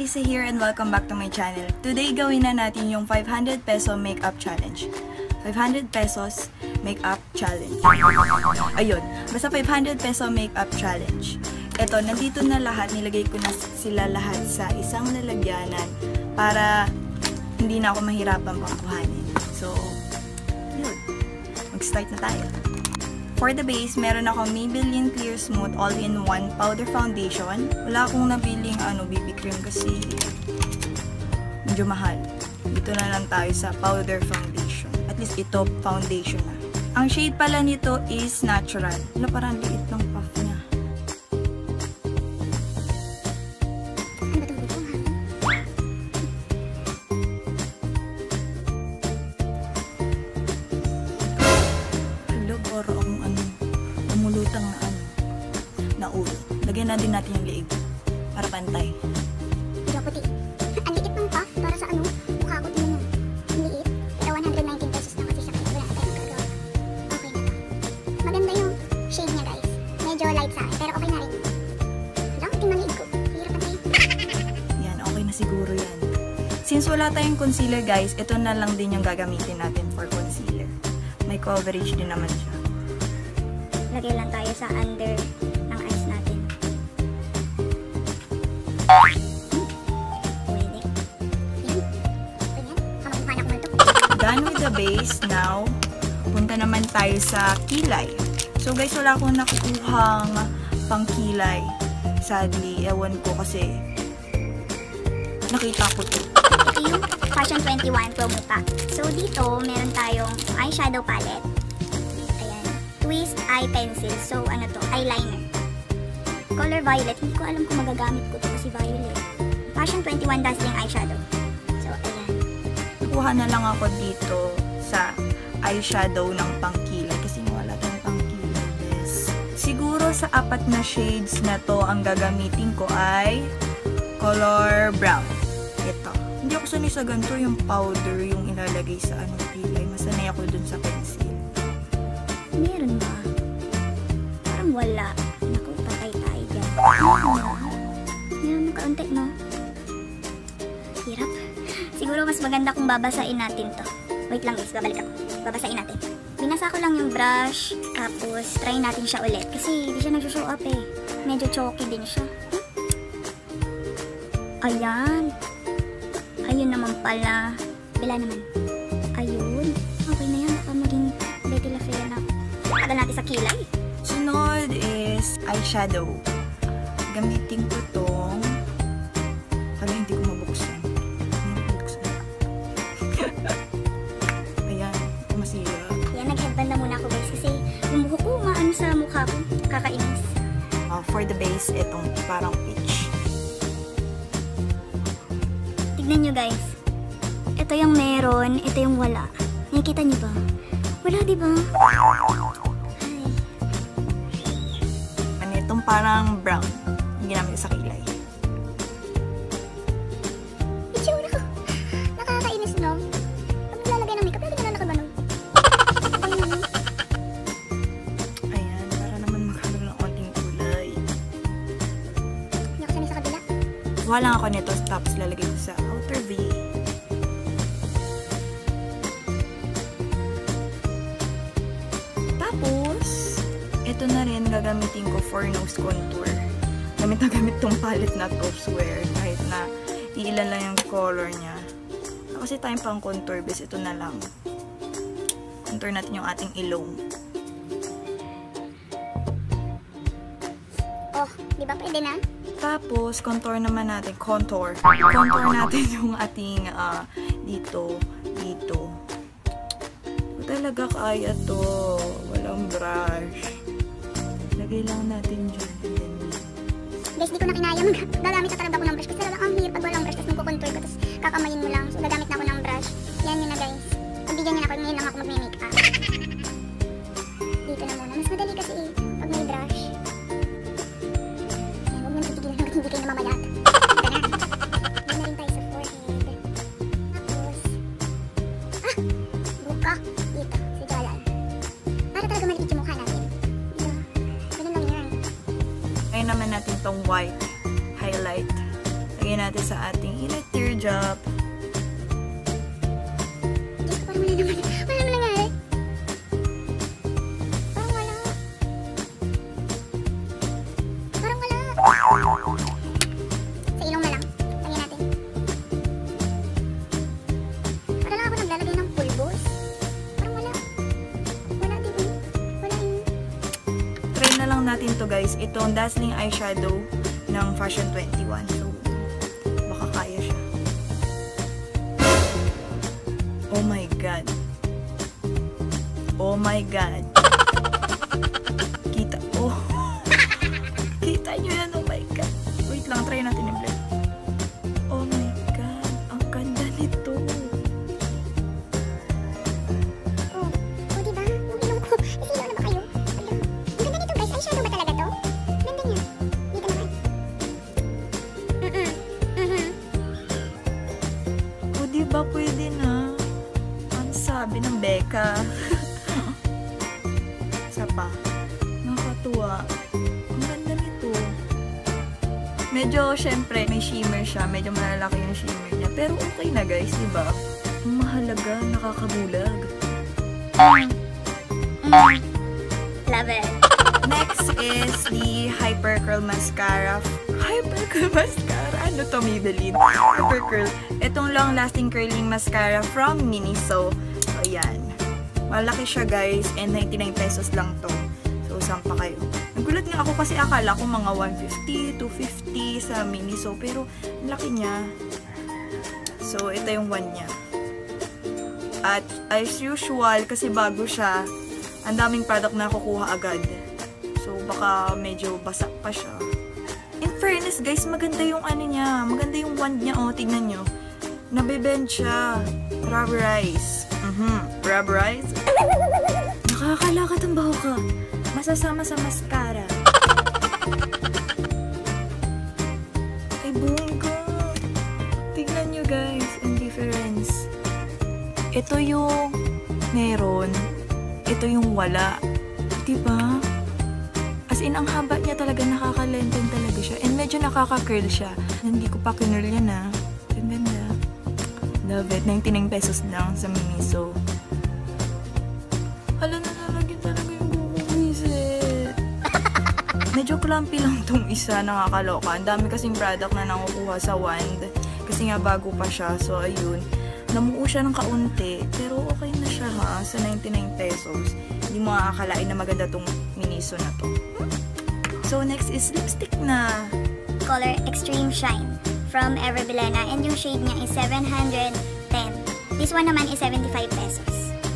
Lisa here and welcome back to my channel. Today gawin na natin yung 500 peso makeup challenge. 500 pesos makeup challenge. Ayun, basta 500 peso makeup challenge. Eto, nandito na lahat. Nilagay ko na sila lahat sa isang lalagyanan para hindi na ako mahirapan pang kuhanin. So, yun. Mag-start na tayo. For the base, meron ako Maybelline Clear Smooth All-in-One Powder Foundation. Wala akong nabiling BB cream kasi medyo mahal. Dito na lang tayo sa powder foundation. At least ito, foundation na. Ang shade pala nito is natural. Wala, parang liit ng puff niya. Umulutang na ulo. Lagyan na din natin yung liig para pantay. Medyo puti. Ang liit ng puff para sa mukha ko din yun. Ang liit. Pero 119 pesos na kasi siya kaya wala tayong magagawa. Okay na to. Maganda yung shade niya, guys. Medyo light sa akin pero okay na rin. Lang, puting maliig ko. Hirap pantay. Yan, okay na siguro yan. Since wala tayong concealer, guys, ito na lang din yung gagamitin natin for concealer. May coverage din naman siya. Lagay lang tayo sa under ng eyes natin. Pwede. Yan. Ganyan. Kamagmukha na ko ito. Done with the base. Now, punta naman tayo sa kilay. So guys, wala akong nakukuhang pang kilay. Sadly, ewan ko kasi nakita ko ito. Ito yung Fashion 21 promo pack. So dito, meron tayong eyeshadow palette. Twist eye pencil. So, eyeliner. Color violet. Hindi ko alam kung magagamit ko ito kasi violet. Fashion 21 dazzling eyeshadow. So, ayan. Kuha na lang ako dito sa eyeshadow ng pangkilay kasi wala tayong pangkilay. Yes. Siguro sa 4 na shades na to, ang gagamitin ko ay color brown. Ito. Hindi ako sanay sa ganito yung powder yung ilalagay sa kilay. Masanay ako dun sa pencil. Meron ba? Parang wala. Naku, patay tayo dyan. Meron na kaunti, no? Hirap. Siguro mas maganda kung babasain natin to. Wait lang guys, babalik ako. Babasain natin. Binasa ko lang yung brush, tapos try natin siya ulit. Kasi hindi siya nag-show up eh. Medyo chalky din siya. Ayan. Ayun naman pala. Bila naman. Ayun. Okay na yan. Baka maging Betty La Fea na. Tagal natin sa kilay. Sunod is eyeshadow. Gamitin ko itong hindi ko mabuksan. Ayan, masira. Ayan, nag-headband na muna ako guys kasi yung buhok ko maano sa mukha ko. Kakainis. For the base, itong parang peach. Tignan nyo guys. Ito yung meron, ito yung wala. Nakikita nyo ba? Wala, diba? Itong parang brown. Yung ginamit sa kilay. Itsura ko. Nakakainis, no? Pag nilalagay ng makeup, lagi na nakabanog. Ayan, para naman magkaroon ng konting kulay. Hindi ako sanay sa kabila. Kuha lang ako nito, tapos lalagay ko sa outer V. Ito na rin gagamitin ko for nose contour. Gamit na gamit tong palette na to, swear. Kahit na iilan lang yung color niya. Kasi tayong pang contour base, ito na lang. Contour natin yung ating ilong. Oh, di ba pwede na? Tapos, contour naman natin. Contour natin yung ating dito. Talaga kaya to. Walang brush. Lagay lang natin dyan. Guys, di ko na kinaya. Gagamit na talaga ako ng brush. Kasi talaga ang hirap pag walang brush. Tapos magkukontour ko. Tapos kakamayin mo lang. So, gagamit na ako ng brush. Yan yun na guys. Pagbigyan nyo na ako. Ngayon lang ako mag-make-up. Dito na muna. Mas madali kasi pag may brush. Yan, huwag nyo natitigil. Hanggang hindi kayo namamayat. Ito na. Yan na rin tayo sa forehead. Tapos, buka. Dito, sa jalan. Para talaga maliit yung mukha natin. Dito. Ganun lang yan. Ngayon naman natin tong white highlight. Lagyan Lagyan natin sa ating inner teardrop. Diyos ko, parang wala naman nangyari. Parang wala. Parang wala. Sa ilong na lang. Lagyan natin. Para lang ako naglalagay ng pulbos. Parang wala. Wala din. Wala din. Try na lang natin to guys. Itong dazzling eyeshadow ng Fashion 21. So, baka kaya siya. Oh my God. Oh my God. Kita. Oh. Kita nyo yan. Oh my God. Wait lang. Try natin yung blend. Oh my God. Ang ganda nito. Oh, diba? Yung ilong ko. Isilo na ba kayo? Ala. Ang ganda nito guys. Eyeshadow ba talaga to? Ganda niya. Dito naman. O diba pwede na? Ang sabi ng Becca. Isa pa. Nakakatuwa. Ang ganda nito. Medyo, syempre, may shimmer siya. Medyo malalaki yung shimmer niya. Pero okay na guys, diba? Ang mahalaga, nakakabulag. Love it. Next is the Hyper Curl Mascara. Hyper Curl Mascara? Ano to, Maybelline? Hyper Curl. Itong long-lasting curling mascara from Miniso. So, ayan. Malaki siya, guys. And 99 pesos lang to. So, saan pa kayo? Nagulat nga ako kasi akala ko mga 150, 250 sa Miniso. Pero, ang laki niya. So, ito yung one niya. At, as usual, kasi bago siya, ang daming product na kukuha agad. So, baka medyo basa pa siya. In fairness, guys, maganda yung ano niya. Maganda yung wand niya. O, tignan nyo. Nabibend siya. Rubberize. Rubberize. Nakakalakad ang baho ka. Masasama sa mascara. Ay, bongga. Tignan nyo, guys. Ang difference. Ito yung meron. Ito yung wala. Diba? As in, ang haba niya talaga, nakaka-lengthen talaga siya. And medyo nakaka-curl siya. Hindi ko pa kinurl yan, ah. Ang ganda. Love it. 99 pesos lang sa Miniso. Hala, nalalagyan talaga yung bubuwisit. Medyo clumpy lang tong isa, nakakaloka. Ang dami kasing product na nakukuha sa wand. Kasi nga bago pa siya. So, ayun. Namuo siya ng kaunti. Pero okay na siya, ha. Sa 99 pesos. Hindi mo makakalain na maganda tong Miniso na to. So, next is lipstick na. Color Extreme Shine from Everbilena. And yung shade niya is 710. This one naman is 75 pesos.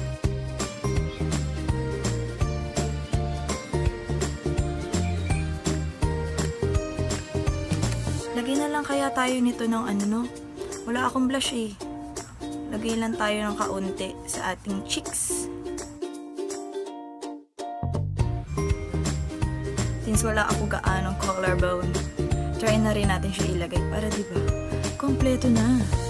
Lagay na lang kaya tayo nito ng ano, no? Wala akong blush, eh. Lagay lang tayo ng kaunti sa ating cheeks. Since wala ako gaanong collarbone, try na rin natin siya ilagay para, diba, kompleto na.